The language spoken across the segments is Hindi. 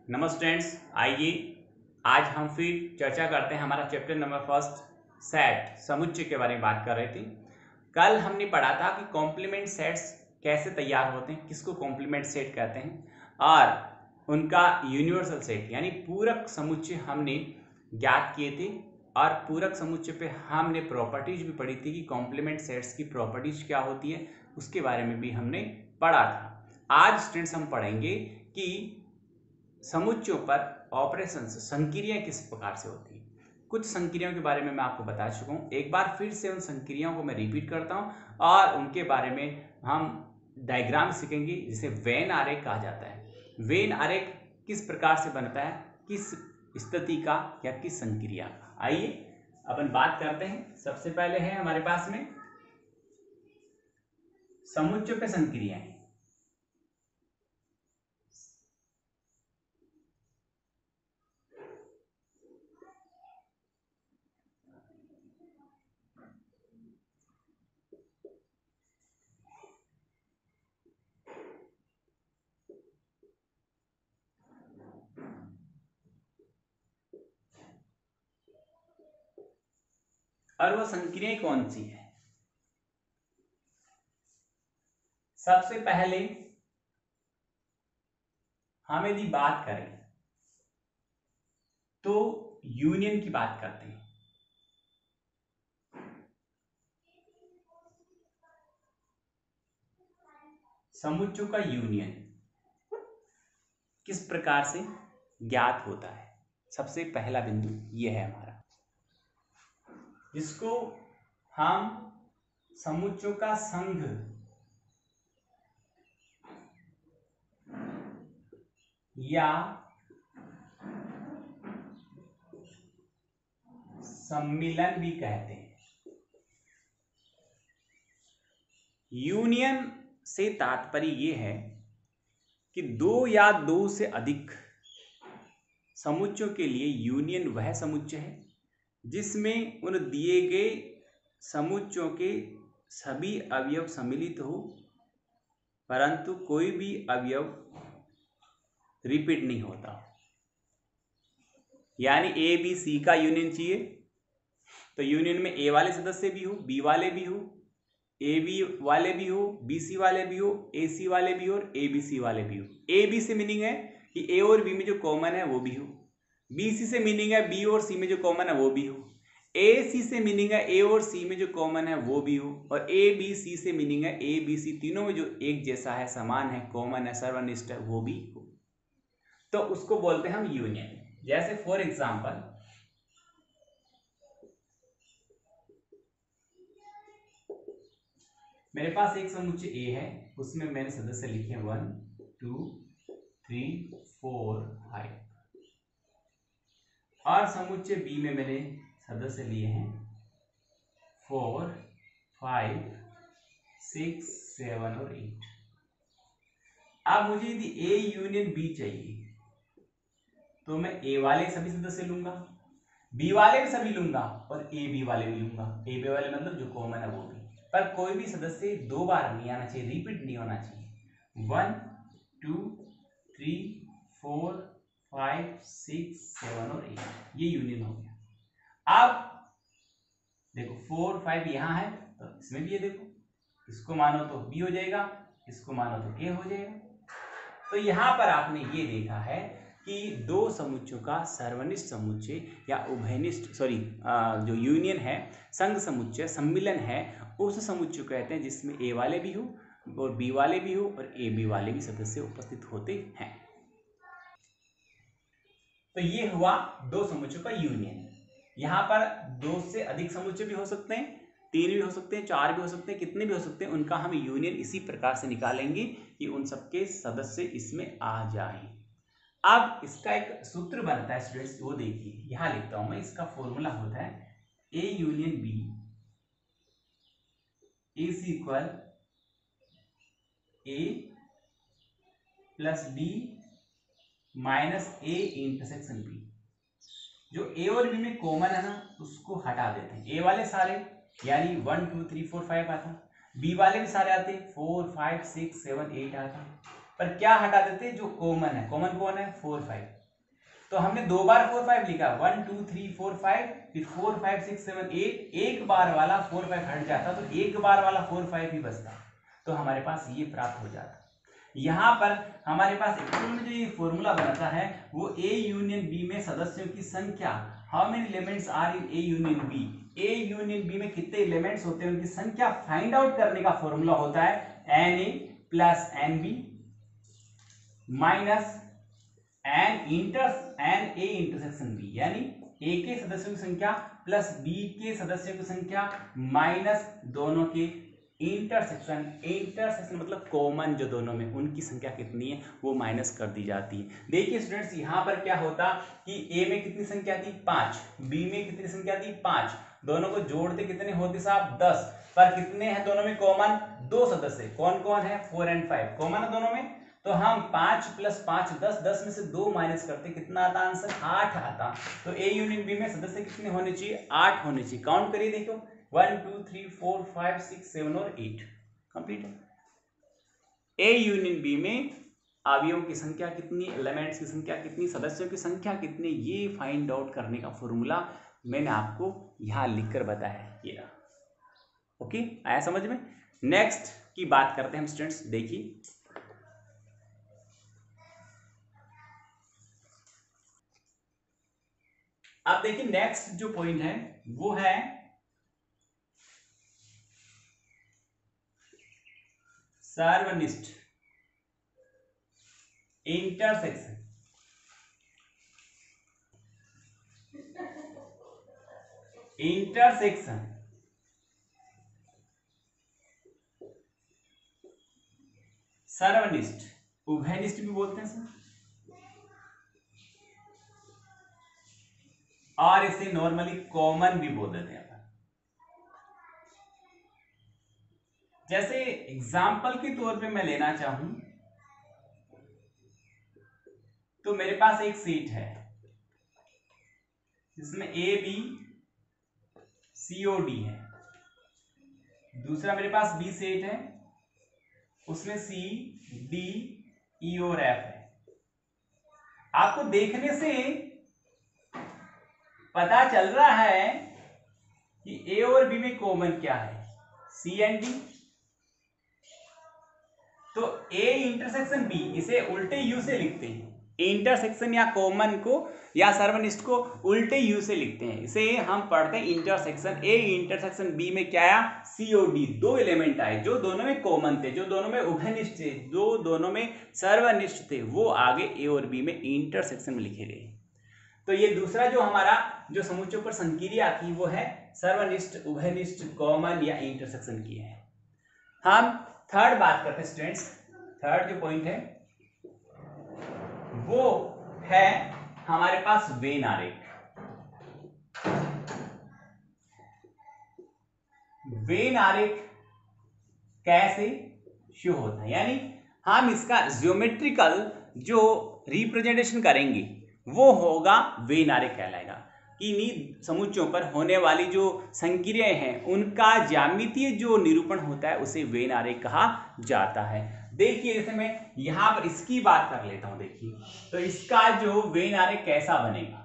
नमस्ते स्टूडेंट्स, आइए आज हम फिर चर्चा करते हैं हमारा चैप्टर नंबर फर्स्ट सेट समुच्चय के बारे में बात कर रहे थे। कल हमने पढ़ा था कि कॉम्प्लीमेंट सेट्स कैसे तैयार होते हैं, किसको कॉम्प्लीमेंट सेट कहते हैं, और उनका यूनिवर्सल सेट यानी पूरक समुच्चय हमने ज्ञात किए थे। और पूरक समुच्चय पे हमने प्रॉपर्टीज भी पढ़ी थी कि कॉम्प्लीमेंट सेट्स की प्रॉपर्टीज क्या होती है, उसके बारे में भी हमने पढ़ा था। आज स्टूडेंट्स हम पढ़ेंगे कि समुच्चयों पर ऑपरेशंस संक्रियाएं किस प्रकार से होती है। कुछ संक्रियाओं के बारे में मैं आपको बता चुका हूं, एक बार फिर से उन संक्रियाओं को मैं रिपीट करता हूं और उनके बारे में हम डायग्राम सीखेंगे जिसे वेन आरेख कहा जाता है। वेन आरेख किस प्रकार से बनता है, किस स्थिति का या किस संक्रिया का। आइए अपन बात करते हैं। सबसे पहले है हमारे पास में समुच्चयों पे संक्रियाएं। और वो संक्रियाएं कौन सी है? सबसे पहले हम यदि बात करें तो यूनियन की बात करते हैं। समुच्चयों का यूनियन किस प्रकार से ज्ञात होता है, सबसे पहला बिंदु यह है हमारा, जिसको हम समुच्चयों का संघ या सम्मिलन भी कहते हैं। यूनियन से तात्पर्य यह है कि दो या दो से अधिक समुच्चयों के लिए यूनियन वह समुच्चय है जिसमें उन दिए गए समुच्चयों के सभी अवयव सम्मिलित हो, परंतु कोई भी अवयव रिपीट नहीं होता। यानी ए बी सी का यूनियन चाहिए तो यूनियन में ए वाले सदस्य भी हो, बी वाले भी हो, ए बी वाले भी हो, बी सी वाले भी हो, ए सी वाले भी हो और ए बी सी वाले भी हो। ए बी से मीनिंग है कि ए और बी में जो कॉमन है वो भी हो। बी सी से मीनिंग है बी और सी में जो कॉमन है वो भी हो। ए सी से मीनिंग है ए और सी में जो कॉमन है वो भी हो। और ए बी सी से मीनिंग है ए बी सी तीनों में जो एक जैसा है, समान है, कॉमन है, सर्वनिष्ठ है, वो भी हो। तो उसको बोलते हैं हम यूनियन। जैसे फॉर एग्जाम्पल मेरे पास एक समुच्चय ए है, उसमें मैंने सदस्य लिखे 1 2 3 4 5 और समुच्चय बी में मैंने सदस्य लिए हैं 4 5 6 7 और 8। अब मुझे यदि ए यूनियन बी चाहिए तो मैं ए वाले सभी सदस्य लूंगा, बी वाले भी सभी लूंगा और ए बी वाले भी लूंगा। ए बी वाले मतलब जो कॉमन है वो भी, पर कोई भी सदस्य दो बार नहीं आना चाहिए, रिपीट नहीं होना चाहिए। 1 2 3 4 5 6 7 और 8 ये यूनियन हो गया। अब देखो 4 5 यहां है तो इसमें भी ये देखो, इसको मानो तो बी हो जाएगा, इसको मानो तो ए हो जाएगा। तो यहां पर आपने ये देखा है कि दो समुच्चयों का सर्वनिष्ठ समुच्चय या उभयनिष्ठ जो यूनियन है, संघ समुच्चय, सम्मिलन है, उस समुच्चय को कहते हैं जिसमें ए वाले भी हो और बी वाले भी हो और ए बी वाले भी सदस्य उपस्थित होते हैं। तो ये हुआ दो समुच्चयों का यूनियन। यहां पर दो से अधिक समुच्चय भी हो सकते हैं, 3 भी हो सकते हैं, 4 भी हो सकते हैं, कितने भी हो सकते हैं, उनका हम यूनियन इसी प्रकार से निकालेंगे कि उन सबके सदस्य इसमें आ जाएं। अब इसका एक सूत्र बनता है स्टूडेंट्स, वो देखिए यहां लिखता हूं मैं, इसका फॉर्मूला होता है A union B is equal A plus B minus A intersection B. जो ए और बी में कॉमन है ना उसको हटा देते हैं। ए वाले सारे यानी 1 2 3 4 5 आता, बी वाले भी सारे आते 4 5 6 7 8 आता, पर क्या हटा देते जो कॉमन है, कॉमन कौन है 4 5, तो हमने 2 बार 4 5 लिखा 1 2 3 4 5, फिर 4 5 6 7 8, एक बार वाला 4 5 हट जाता तो एक बार वाला 4 5 ही बचता, तो हमारे पास ये प्राप्त हो जाता। यहाँ पर हमारे पास एक्चुअल में जो ये फॉर्मूला बनता है वो ए यूनियन बी में सदस्यों की संख्या, how many elements are in A union B, A union B में कितने एलिमेंट्स होते हैं उनकी संख्या फाइंड आउट करने का फॉर्मूला होता है n A plus n B minus n A intersection B, यानी ए के सदस्यों की संख्या प्लस बी के सदस्यों की संख्या माइनस दोनों के इंटरसेक्शन मतलब कॉमन जो दोनों में उनकी संख्या कितनी है वो माइनस कर दी जाती है। देखिए स्टूडेंट्स यहाँ पर क्या होता कि ए में कितनी संख्या थी 5, बी में कितनी संख्या थी 5, दोनों को जोड़ते कितने होते साहब 10, पर कितने हैं दोनों में कॉमन 2 सदस्य, कौन कौन है 4 और 5 कॉमन है दोनों में, तो हम 5 + 5 10, 10 में से 2 माइनस करते कितना आता आंसर 8 आता। तो ए यूनियन बी में सदस्य कितने होने चाहिए 8 होने चाहिए। काउंट करिए देखो 1 2 3 4 5 6 7 और 8 कंप्लीट है। ए यूनियन बी में अवयवों की संख्या कितनी, एलिमेंट्स की संख्या कितनी, सदस्यों की संख्या कितनी, ये फाइंड आउट करने का फॉर्मूला मैंने आपको यहां लिखकर बताया ये रहा। ओके आया समझ में। नेक्स्ट की बात करते हैं हम स्टूडेंट्स, देखिए अब देखिए नेक्स्ट जो पॉइंट है वो है सर्वनिष्ठ इंटरसेक्शन। सर्वनिष्ठ उभयनिष्ठ भी बोलते हैं सर, और इसे नॉर्मली कॉमन भी बोल देते हैं। जैसे एग्जाम्पल के तौर पे मैं लेना चाहूं तो मेरे पास एक सीट है जिसमें ए बी सी ओ डी है, दूसरा मेरे पास बी सेट है उसमें सी डी ई और एफ है। आपको देखने से पता चल रहा है कि ए और बी में कॉमन क्या है सी एंड डी, तो ए इंटरसेक्शन बी इसे उल्टे यू से लिखते हैं, इंटरसेक्शन या कॉमन को या सर्वनिष्ठ को उल्टे यू से लिखते हैं, इसे हम पढ़ते हैं इंटरसेक्शन। ए इंटरसेक्शन बी में क्या आया सी ओ डी, 2 एलिमेंट आए जो दोनों में कॉमन थे, जो दोनों में उभयनिष्ठ थे, जो दोनों में सर्वनिष्ठ थे, वो आगे ए और बी में इंटरसेक्शन में लिखे गए। तो ये दूसरा जो हमारा जो समुच्चयों पर संक्रिया थी वो है सर्वनिष्ठ, उभयनिष्ठ, कॉमन या इंटरसेक्शन की है। हम थर्ड बात करते हैं स्टूडेंट्स, थर्ड जो पॉइंट है वो है हमारे पास वेन आरेख। वेन आरेख कैसे शो होता है, यानी हम इसका ज्योमेट्रिकल जो रिप्रेजेंटेशन करेंगे वो होगा वेन आरेख कहलाएगा, कि इन्हीं समुच्चयों पर होने वाली जो संक्रियाएं हैं उनका ज्यामितीय जो निरूपण होता है उसे वेन आरेख कहा जाता है। देखिए जैसे मैं यहां पर इसकी बात कर लेता हूं, देखिए तो इसका जो वेन आरेख कैसा बनेगा,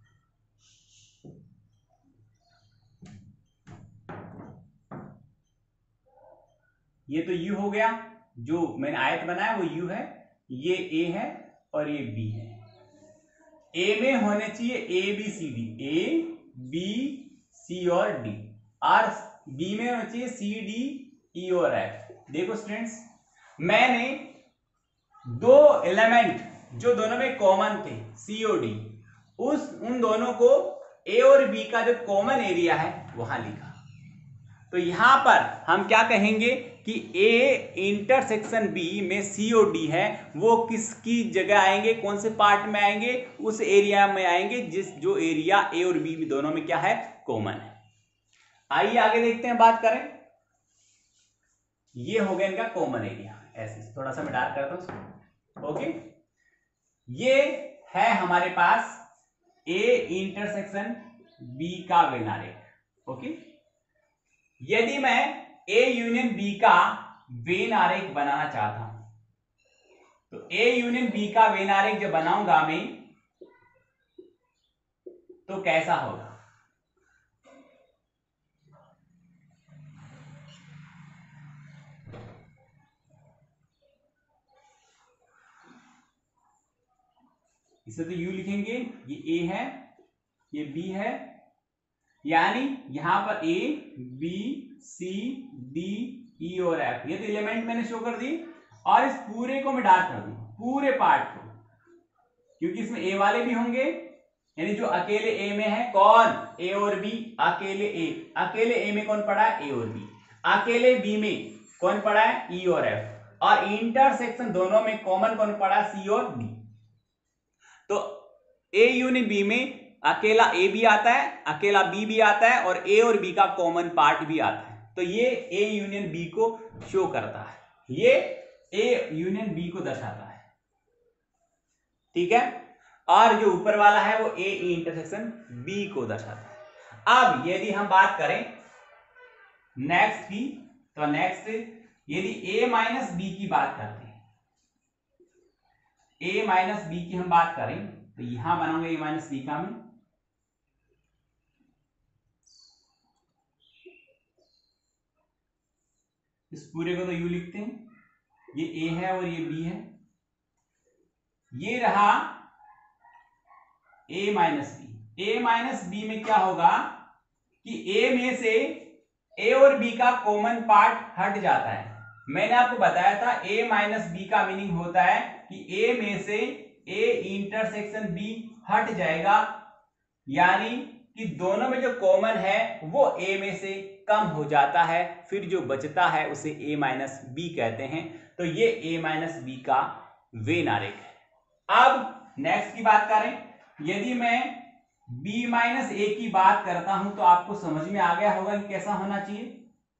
ये तो यू हो गया, जो मैंने आयत बनाया वो यू है, ये ए है और ये बी है। ए में होने चाहिए A B C D, A B C और डी, और बी में होना चाहिए सी डी ई और एफ। देखो स्टूडेंट्स मैंने 2 एलिमेंट जो दोनों में कॉमन थे सी और डी, उन दोनों को ए और बी का जो कॉमन एरिया है वहां लिखा। तो यहां पर हम क्या कहेंगे कि ए इंटरसेक्शन बी में सी और डी है, वो किसकी जगह आएंगे, कौन से पार्ट में आएंगे, उस एरिया में आएंगे जो एरिया ए और बी दोनों में क्या है कॉमन है। आइए आगे देखते हैं, बात करें, ये हो गया इनका कॉमन एरिया। ऐसे थोड़ा सा मैं डार्क करता हूं उसको, ओके। ये है हमारे पास ए इंटरसेक्शन बी का वेन आरेख, ओके। यदि मैं ए यूनियन बी का वेन आरेख बनाना चाहता हूं तो ए यूनियन बी का वेन आरेख जब बनाऊंगा मैं तो कैसा होगा? इसे तो यू लिखेंगे, ये ए है, ये बी है, यानी यहां पर ए बी सी डी ई और एफ, ये तो एलिमेंट मैंने शो कर दी। और इस पूरे को मैं डार्क कर दूं, पूरे पार्ट को, क्योंकि इसमें ए वाले भी होंगे, यानी जो अकेले ए में है, कौन? ए और बी। अकेले ए में कौन पड़ा है? ए और बी। अकेले बी में कौन पड़ा है? ई और एफ। और इंटरसेक्शन दोनों में कॉमन कौन पड़ा? सी और डी। तो ए यूनियन बी में अकेला ए भी आता है, अकेला बी भी आता है, और ए और बी का कॉमन पार्ट भी आता है। तो ये ए यूनियन बी को शो करता है, ये ए यूनियन बी को दर्शाता है, ठीक है। और जो ऊपर वाला है वो ए इंटरसेक्शन बी को दर्शाता है। अब यदि हम बात करें नेक्स्ट की, तो नेक्स्ट यदि ए माइनस बी की बात करते हैं, ए माइनस बी की हम बात करें, तो यहां बनाऊंगा ए माइनस बी का मैं, इस पूरे को तो यू लिखते हैं, ये ए है और ये बी है, ये रहा A minus B. A minus B में क्या होगा कि ए में से ए और बी का कॉमन पार्ट हट जाता है। मैंने आपको बताया था ए माइनस बी का मीनिंग होता है कि ए में से ए इंटरसेक्शन बी हट जाएगा, यानी कि दोनों में जो कॉमन है वो ए में से कम हो जाता है, फिर जो बचता है उसे ए माइनस बी कहते हैं। तो ये ए माइनस बी का वेन आरेख है। अब नेक्स्ट की बात करें, यदि मैं b माइनस ए की बात करता हूं तो आपको समझ में आ गया होगा कि कैसा होना चाहिए।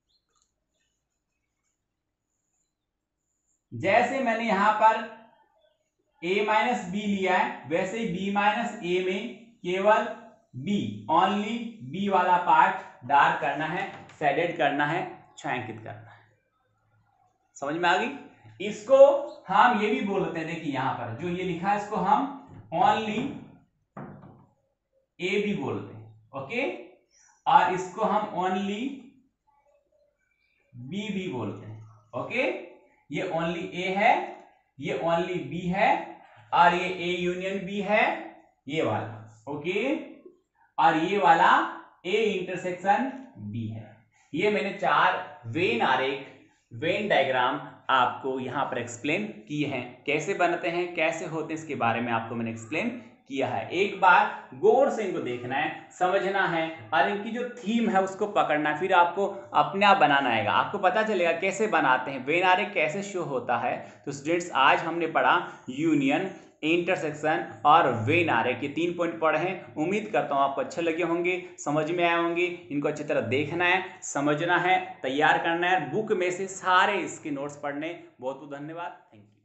जैसे मैंने यहां पर a माइनस बी लिया है, वैसे ही b माइनस ए में केवल b, ओनली b वाला पार्ट डार्क करना है, शेडेड करना है, छायांकित करना है। समझ में आ गई? इसको हम ये भी बोलते हैं, देखिए यहां पर जो ये लिखा है इसको हम ओनली ए भी बोलते हैं, ओके। और इसको हम ओनली बी भी बोलते हैं, ओके। ये ओनली ए है, ये ओनली बी है, और ये ए यूनियन बी है, ये वाला, ओके। और ये वाला ए इंटरसेक्शन बी है। ये मैंने 4 वेन आरेख, वेन डायग्राम आपको यहां पर एक्सप्लेन किए हैं। कैसे बनते हैं, कैसे होते हैं, इसके बारे में आपको मैंने एक्सप्लेन किया है। एक बार गौर से इनको देखना है, समझना है, और इनकी जो थीम है उसको पकड़ना है, फिर आपको अपने आप बनाना आएगा। आपको पता चलेगा कैसे बनाते हैं, वेन आरेख कैसे शो होता है। तो स्टूडेंट्स, आज हमने पढ़ा यूनियन, इंटरसेक्शन और वेन आरेख, ये 3 पॉइंट पढ़े हैं। उम्मीद करता हूँ आपको अच्छे लगे होंगे, समझ में आए होंगे। इनको अच्छी तरह देखना है, समझना है, तैयार करना है, बुक में से सारे इसके नोट्स पढ़ने। बहुत बहुत धन्यवाद, थैंक यू।